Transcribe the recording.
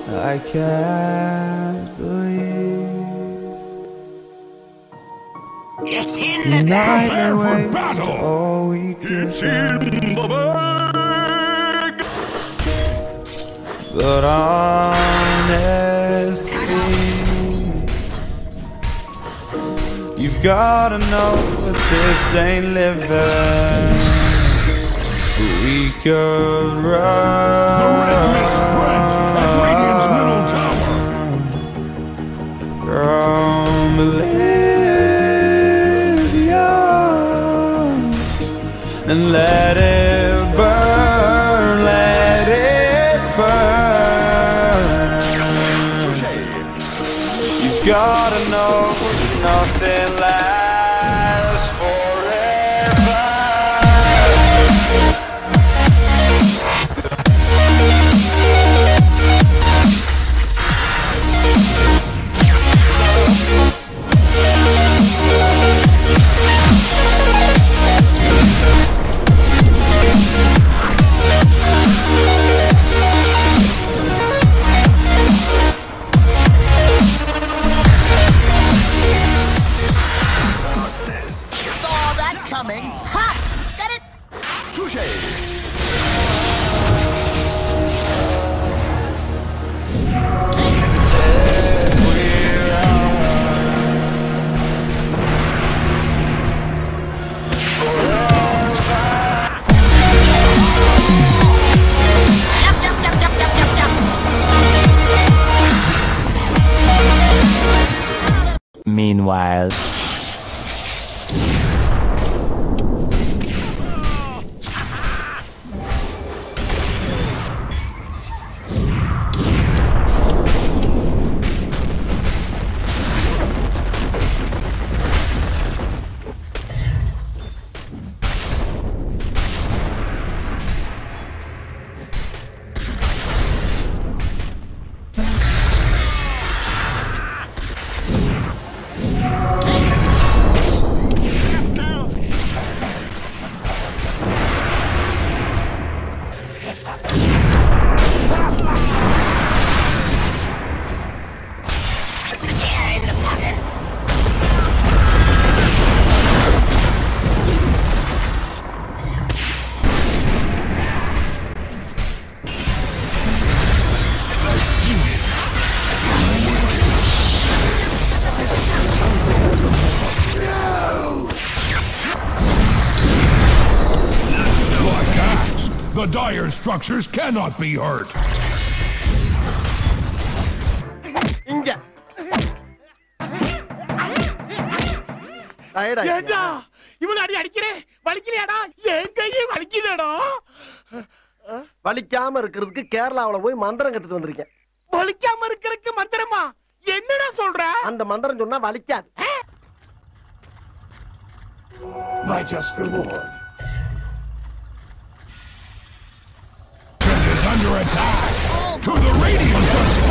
I can't believe it's in the bag. prepare for battle. All we it's in the bag. But honestly, you've gotta know that this ain't living. We could run. The red mist spreads at Radiant's middle tower. From Elysium, and let it burn, let it burn. You've gotta know nothing lasts forever. Meanwhile, the dire structures cannot be hurt. வலிக்காம இருக்கிறதுக்கு கேரளாவுல போய் மந்திரம் கத்துட்டு வந்திருக்கேன். வலிக்காம இருக்கிறதுக்கு மந்திரமா? என்னடா சொல்ற? அந்த மந்திரம் சொன்னா வலிக்காது. My just reward is under attack. To the Radiant.